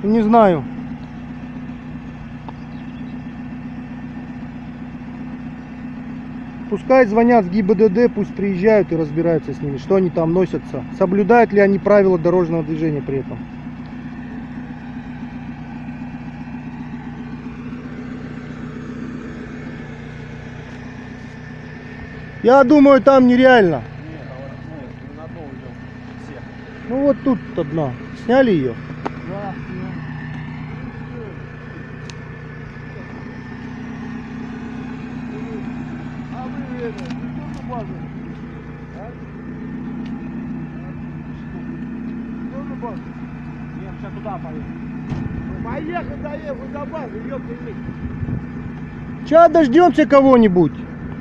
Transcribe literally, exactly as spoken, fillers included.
Не знаю. Пускай звонят с ГИБДД, пусть приезжают и разбираются с ними, что они там носятся. Соблюдают ли они правила дорожного движения при этом. Я думаю, там нереально. Нет, ну, на то уйдем все. Ну вот тут одна. Сняли ее? Да, а вы это, тоже базу? А? Тоже базу? Нет, сейчас туда поедем. Поехали, доехали до базы, ёпта. Сейчас дождемся кого-нибудь.